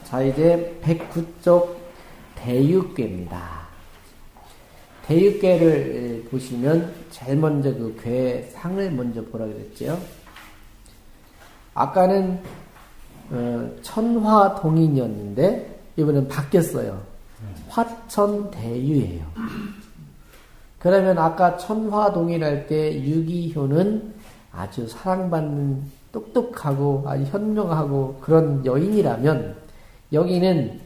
자, 이제 109쪽 대유괴입니다. 대유괴를 보시면 제일 먼저 그 괴상을 먼저 보라 그랬죠. 아까는 천화동인이었는데 이번엔 바뀌었어요. 화천대유예요. 그러면 아까 천화동인 할 때 유기효는 아주 사랑받는 똑똑하고 아주 현명하고 그런 여인이라면 여기는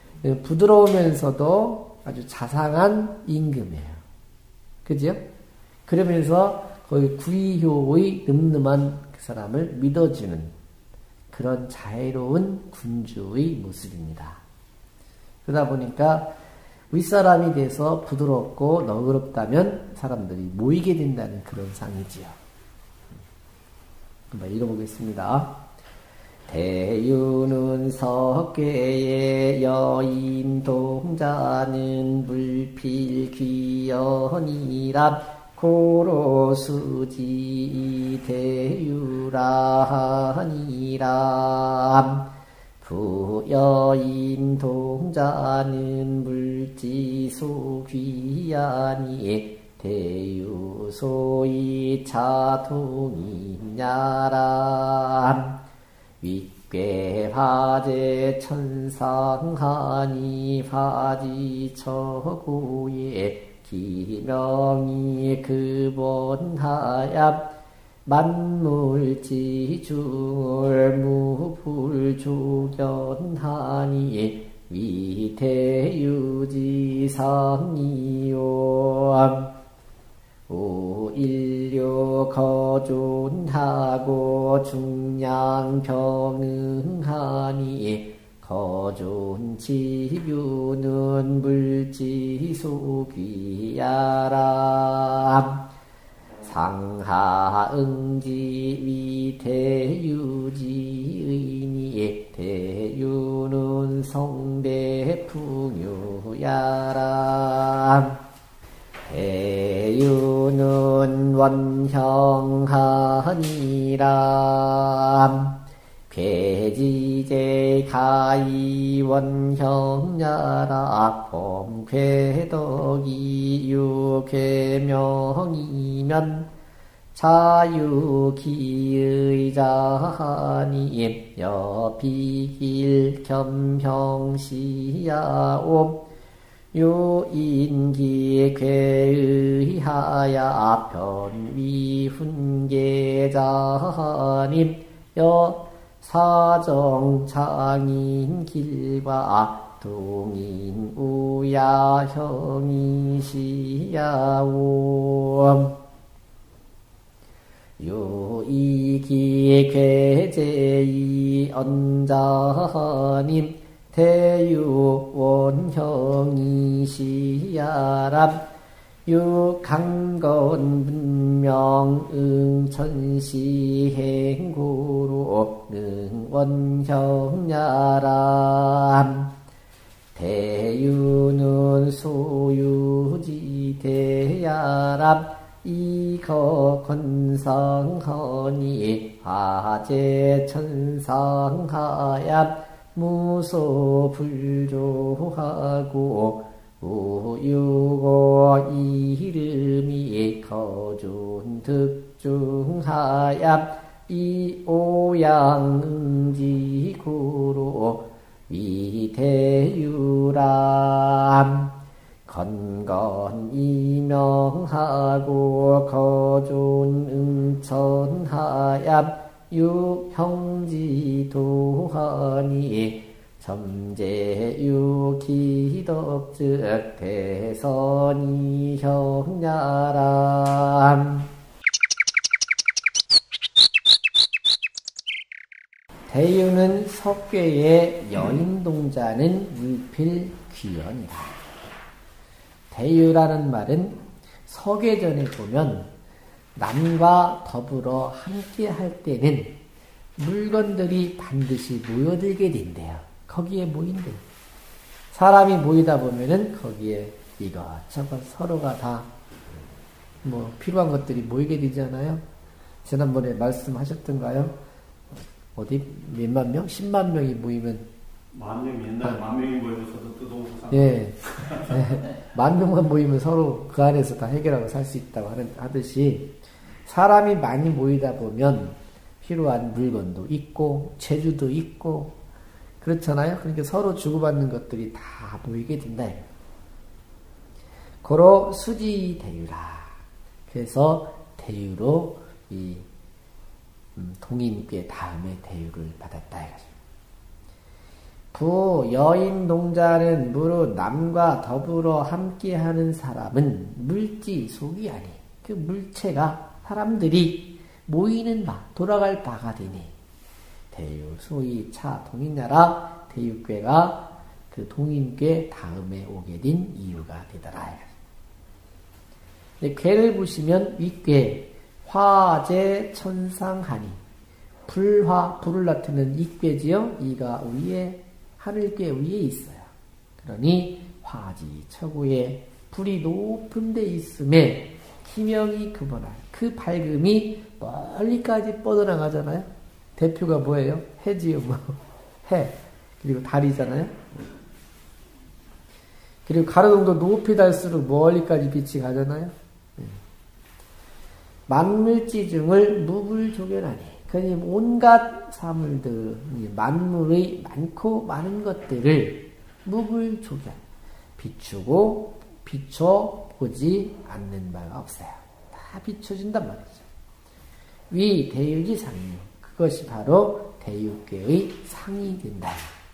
부드러우면서도 아주 자상한 임금이에요. 그죠? 그러면서 거기 구이효의 늠름한 그 사람을 믿어주는 그런 자애로운 군주의 모습입니다. 그러다 보니까 윗사람이 돼서 부드럽고 너그럽다면 사람들이 모이게 된다는 그런 상이지요. 한번 읽어보겠습니다. 대유는 석괴의 여인 동자는 물필귀연이라 고로수지 대유라하니라. 부여인 동자는 물지수 귀하니 대유소이 차동이냐람. 윗괴 화제 천상하니 화지처고에 기명이 근본하야 만물지중을 무불조견하니 위태유지상이요. 오일류 거존하고 중량병응하니 거존지뷰는 물지수귀야람. 상하응지 위태유지의니 대유는 성대풍유야람. 대유는 원형하니람. 괴지제 가이 원형야라. 범괴덕이 유괴명이면 자유기의자하니 여비길 겸형시야옵. 요인기 괴의하야 변위훈계자하님 여 사정장인길과 동인우야형이시야옴. 요이기 괴제이 언자님 대유원형이시야람. 유강건 문명응천시행고로 능원형야람. 대유는 소유지대야람. 이거 건상하니 화제천상하야 무소불조하고 우유고 이름이 거존득중하야 이오양응지구로 위대유람. 건건이명하고 거존응천하야 유형지도하니 점제유기덕즉 대선이형야람. 대유는 석괴의 여인동자는 물필귀연이다. 대유라는 말은 석괴전에 보면 남과 더불어 함께 할 때는 물건들이 반드시 모여들게 된대요. 거기에 모인대. 사람이 모이다 보면은 거기에 이것저것 서로가 다 뭐 필요한 것들이 모이게 되잖아요. 지난번에 말씀하셨던가요? 어디 몇만 명? 10만 명이 모이면 옛날 10,000명이 모여도 서로 뜨동서 예. 만 명만 모이면 서로 그 안에서 다 해결하고 살 수 있다고 하듯이 사람이 많이 모이다 보면 필요한 물건도 있고 재주도 있고 그렇잖아요. 그러니까 서로 주고받는 것들이 다 모이게 된다. 고로 수지대유라. 그래서 대유로 이 동인께 다음에 대유를 받았다. 부 여인 동자는 무릇 남과 더불어 함께하는 사람은 물지 속이 아니. 그 물체가 사람들이 모이는 바, 돌아갈 바가 되니 대유 소위 차 동인나라 대유괴가 그 동인괴 다음에 오게 된 이유가 되더라. 괴를 보시면 윗괴 화재 천상하니 불화 불을 나타내는 이괴지요. 이가 위에 하늘괴 위에 있어요. 그러니 화지 처구에 불이 높은 데 있음에 기명이 그보나 그 밝음이 멀리까지 뻗어나가잖아요. 대표가 뭐예요? 해지요. 뭐. 해. 그리고 달이잖아요. 그리고 가로등도 높이 달수록 멀리까지 빛이 가잖아요. 만물지중을 무불조견하니 그러니 온갖 사물들 만물의 많고 많은 것들을 무불조견 비추고 비춰보지 않는 바가 없어요. 다 비춰진단 말이죠. 위 대유지 상류 그것이 바로 대유괴의 상이 된다.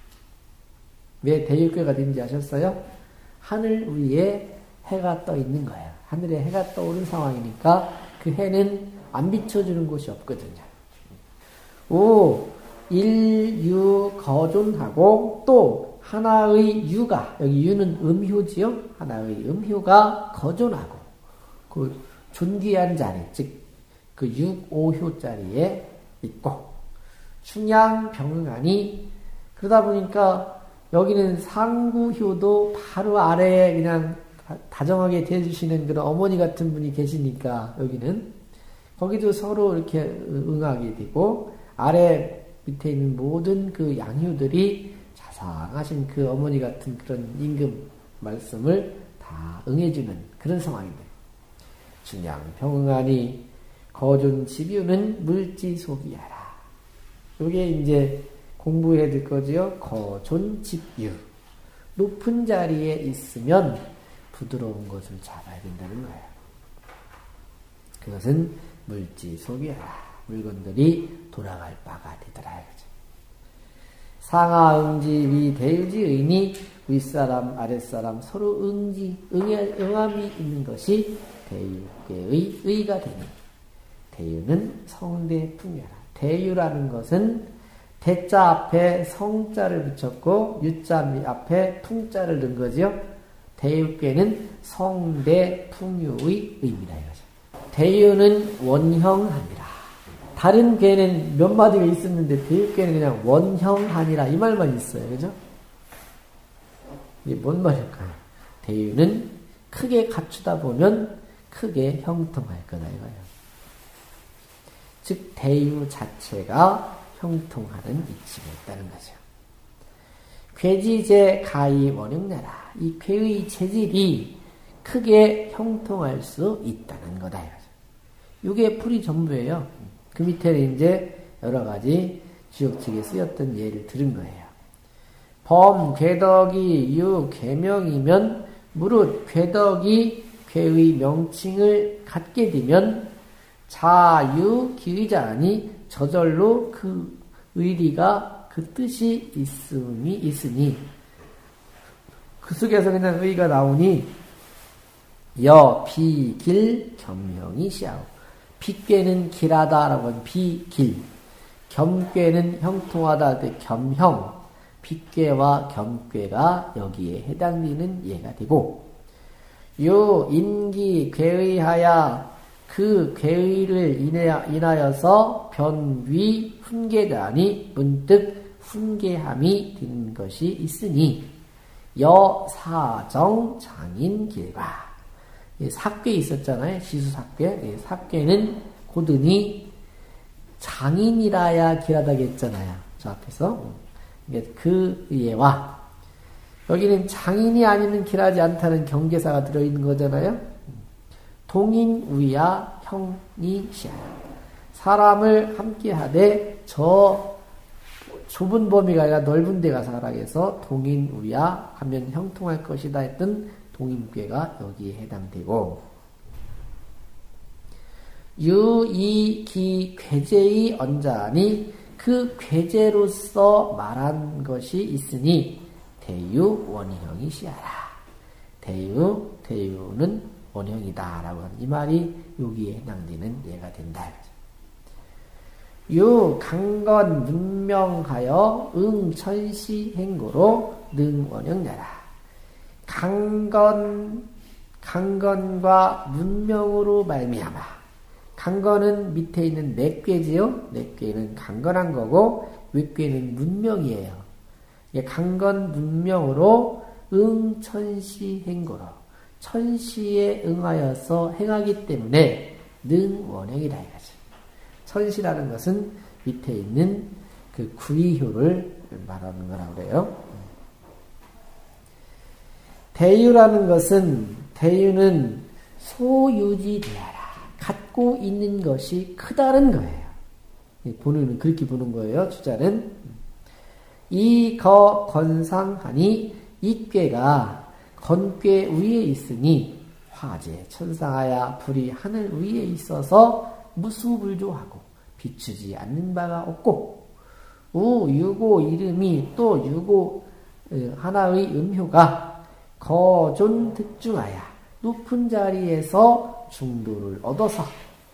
왜 대유괴가 된지 아셨어요? 하늘 위에 해가 떠 있는 거예요. 하늘에 해가 떠오른 상황이니까 그 해는 안 비춰주는 곳이 없거든요. 오, 일유 거존하고 또 하나의 유가, 여기 유는 음효지요? 하나의 음효가 거존하고 그 존귀한 자리, 즉 그 육오효 자리에 있고 충양 병응하니 그러다 보니까 여기는 상구효도 바로 아래에 그냥 다정하게 대해주시는 그런 어머니 같은 분이 계시니까 여기는 거기도 서로 이렇게 응하게 되고 아래 밑에 있는 모든 그 양효들이 자상하신 그 어머니 같은 그런 임금 말씀을 다 응해주는 그런 상황입니다. 충양 병응하니 거존 집유는 물지속이하라. 이게 이제 공부해야 될 거지요. 거존 집유. 높은 자리에 있으면 부드러운 것을 잡아야 된다는 거예요. 그것은 물지속이하라. 물건들이 돌아갈 바가 되더라. 상하 응지 위 대유지의니 윗사람 아랫사람 서로 응함이 있는 것이 대유의 의가 되니 대유는 성대 풍야라. 대유라는 것은 대자 앞에 성자를 붙였고 유자 앞에 풍자를 넣은 거죠. 대유괴는 성대 풍유의 의미다 이거죠. 대유는 원형하니라. 다른 괴는 몇 마디가 있었는데 대유괴는 그냥 원형하니라 이 말만 있어요. 그죠? 이게 뭔 말일까요? 대유는 크게 갖추다 보면 크게 형통할 거다 이거예요. 즉 대유 자체가 형통하는 이치가 있다는 거죠. 괴지제 가히 원흉내라. 이 괴의 체질이 크게 형통할 수 있다는 거다 이거죠. 이게 풀이 전부예요. 그 밑에 이제 여러 가지 지역책에 쓰였던 예를 들은 거예요. 범 괴덕이 유 괴명이면 무릇 괴덕이 괴의 명칭을 갖게 되면 자유 기의자니 저절로 그 의리가 그 뜻이 있으니 그 속에서 그냥 의가 나오니 여 비길 겸형이 시하오. 비괴는 길하다라고 하면 비길, 겸괴는 형통하다 때 겸형, 비괴와 겸괴가 여기에 해당되는 예가 되고 요 인기 괴의하야 그 괴의를 인하여서 변위 훈계자니 문득 훈계함이 된 것이 있으니 여사정 장인길과 삭괴 있었잖아요. 시수삭괴. 삭괴는 고드니 장인이라야 길하다고 했잖아요. 저 앞에서 그 예와 여기는 장인이 아니면 길하지 않다는 경계사가 들어있는 거잖아요. 동인우야 형이시야. 사람을 함께하되 저 좁은 범위가 아니라 넓은 데 가서 하락해서 동인우야 하면 형통할 것이다 했던 동인괴가 여기에 해당되고 유이기 괴제의 언자니 그 괴제로서 말한 것이 있으니 대유 원형이 시하라. 대유는 원형이다 라고 하는 이 말이 여기에 해당되는 예가 된다. 유 강건 문명하여 응천시 행고로 능원형야라. 강건과 문명으로 말미암아. 강건은 밑에 있는 내괴지요. 내괴는 강건한 거고 윗괴는 문명이에요. 강건 문명으로 응천시 행고로 천시에 응하여서 행하기 때문에 능원형이다 이거죠. 천시라는 것은 밑에 있는 그 구이효를 말하는 거라고 그래요. 대유는 소유지되어라. 갖고 있는 것이 크다는 거예요. 본인은 그렇게 보는 거예요. 주자는 이거 건상하니 이 꾀가 건꾀 위에 있으니 화재 천상하야 불이 하늘 위에 있어서 무수불조하고 비추지 않는 바가 없고 유고 이름이 또 유고 하나의 음효가 거존 득중하야 높은 자리에서 중도를 얻어서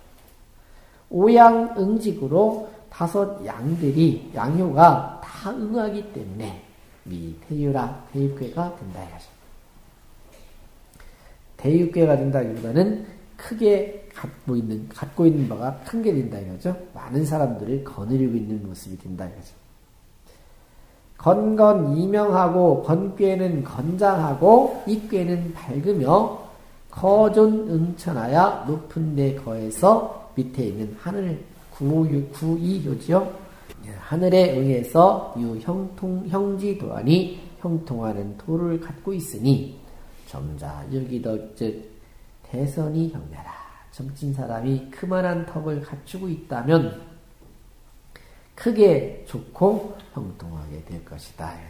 오양응직으로 5 양효가 다 응하기 때문에 미태유라 대육괴가 된다 이거죠. 대육괴가 된다기보다는 크게 갖고 있는 바가 큰 게 된다 이거죠. 많은 사람들을 거느리고 있는 모습이 된다 이거죠. 건건 이명하고 건괴는 건장하고 이괴는 밝으며 거존 응천하야 높은 데 거에서 밑에 있는 하늘 구이효지요. 하늘에 응해서 형지도하니 형통하는 도를 갖고 있으니 점자 여기덕즉 대선이 형나라. 점진 사람이 그만한 덕을 갖추고 있다면 크게 좋고 형통하게 될 것이다.